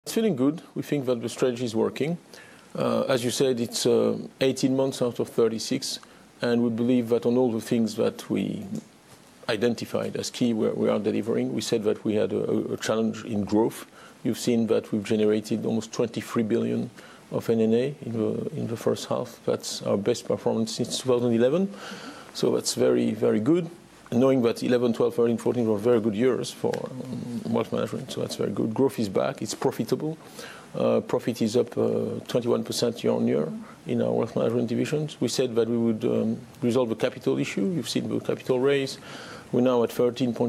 It's feeling good. We think that the strategy is working. As you said, it's 18 months out of 36, and we believe that on all the things that we identified as key, we are delivering. We said that we had a challenge in growth. You've seen that we've generated almost 23 billion of NNA in the first half. That's our best performance since 2011. So that's very, very good. Knowing that 11, 12, 13, 14 were very good years for wealth management, so that's very good. Growth is back, it's profitable. Profit is up 21% year on year in our wealth management divisions. We said that we would resolve the capital issue. You've seen the capital raise. We're now at 13.3%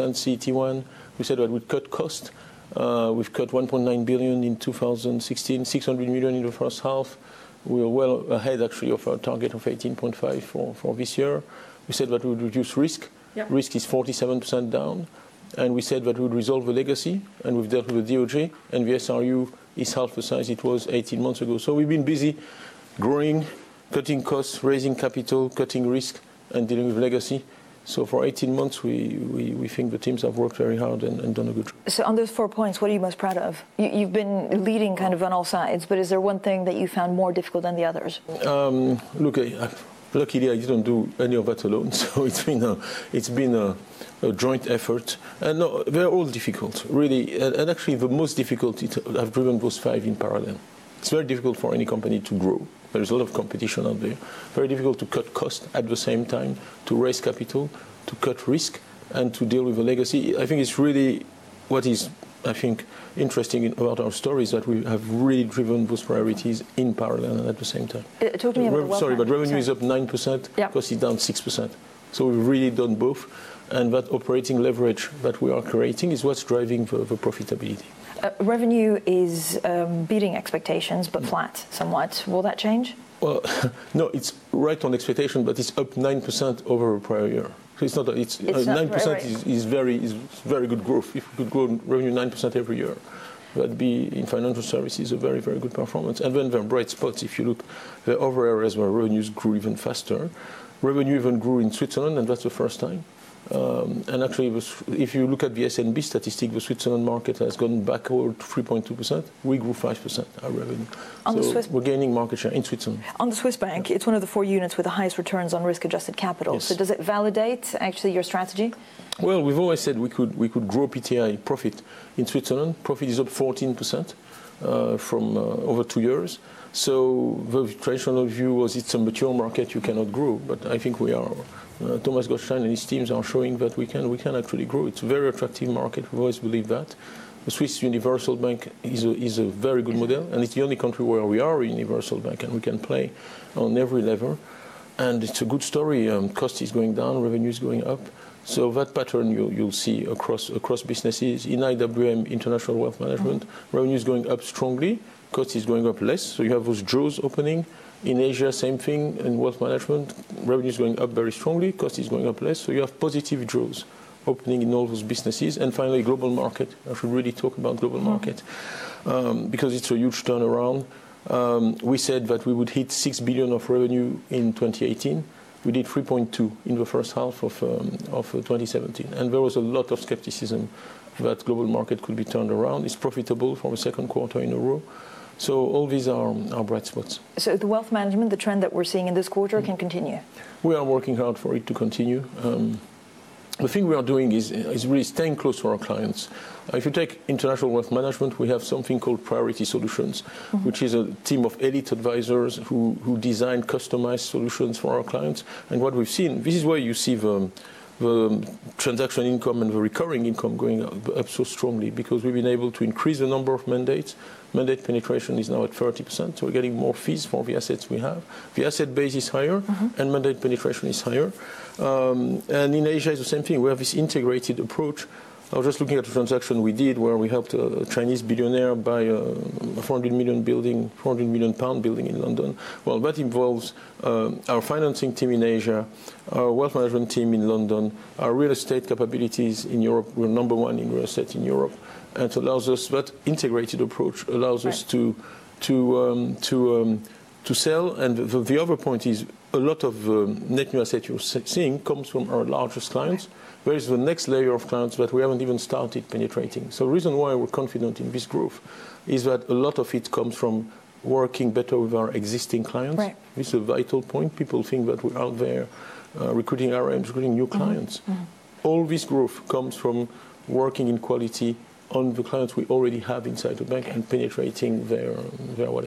CET1. We said that we'd cut cost. We've cut 1.9 billion in 2016, 600 million in the first half. We're well ahead, actually, of our target of 18.5 for this year. We said that we would reduce risk. Yep. Risk is 47% down. And we said that we would resolve the legacy, and we've dealt with the DOJ, and the SRU is half the size it was 18 months ago. So we've been busy growing, cutting costs, raising capital, cutting risk, and dealing with legacy. So for 18 months, we think the teams have worked very hard and done a good job. So on those 4 points, what are you most proud of? You've been leading kind of on all sides, but is there one thing that you found more difficult than the others? Look, luckily I didn't do any of that alone, so it's been a joint effort. And no, they're all difficult, really. And actually the most difficult, I've driven those 5 in parallel. It's very difficult for any company to grow. There's a lot of competition out there. Very difficult to cut costs at the same time, to raise capital, to cut risk, and to deal with the legacy. I think it's really what is, I think, interesting about our story is that we have really driven those priorities in parallel and at the same time. Talk to me about but revenue is up 9%, yep. Cost is down 6%. So we've really done both. And that operating leverage that we are creating is what's driving the profitability. Revenue is beating expectations, but flat somewhat. Will that change? Well, no, it's right on expectation, but it's up 9% over a prior year. So it's not. It's 9% right. is very good growth. If we could grow revenue 9% every year, that'd be in financial services a very, very good performance. And then there are bright spots. If you look, there are other areas where revenues grew even faster. Revenue even grew in Switzerland, and that's the first time. And actually, if you look at the SNB statistic, the Switzerland market has gone backward 3.2%. We grew 5% our revenue. So we're gaining market share in Switzerland. On the Swiss bank, it's one of the 4 units with the highest returns on risk-adjusted capital. Yes. So does it validate actually your strategy? Well, we've always said we could grow PTI profit in Switzerland. Profit is up 14% from over 2 years. So the traditional view was it's a mature market, you cannot grow. But I think we are. Thomas Gottstein and his teams are showing that we can actually grow. It's a very attractive market. We've always believed that. The Swiss Universal Bank is a very good model, and it's the only country where we are a universal bank, and we can play on every level. And it's a good story. Cost is going down, revenue is going up. So that pattern you'll see across businesses. In IWM, International Wealth Management, revenue is going up strongly, cost is going up less. So you have those jaws opening. In Asia, same thing. In wealth management, revenue is going up very strongly, cost is going up less. So you have positive jaws opening in all those businesses. And finally, global market. I should really talk about global market because it's a huge turnaround. We said that we would hit 6 billion of revenue in 2018. We did 3.2 in the first half of 2017. And there was a lot of skepticism that global market could be turned around. It's profitable for the second quarter in a row. So all these are bright spots. So the wealth management, the trend that we're seeing in this quarter can continue? We are working hard for it to continue. The thing we are doing is really staying close to our clients. If you take international wealth management, we have something called Priority Solutions, which is a team of elite advisors who design customized solutions for our clients. And what we've seen, this is where you see the transaction income and the recurring income going up so strongly, because we've been able to increase the number of mandates. Mandate penetration is now at 30%, so we're getting more fees for the assets we have. The asset base is higher, and mandate penetration is higher. And in Asia, it's the same thing. We have this integrated approach. I was just looking at a transaction we did where we helped a Chinese billionaire buy a 400 million pound building in London. Well, that involves our financing team in Asia, our wealth management team in London, our real estate capabilities in Europe. We're number 1 in real estate in Europe. And it allows us, that integrated approach allows us to sell. And the other point is, a lot of net new assets you're seeing comes from our largest clients. There is the next layer of clients that we haven't even started penetrating. So the reason why we're confident in this growth is that a lot of it comes from working better with our existing clients. Right. This is a vital point. People think that we're out there recruiting RMs, recruiting new clients. All this growth comes from working in quality on the clients we already have inside the bank and penetrating their wallet.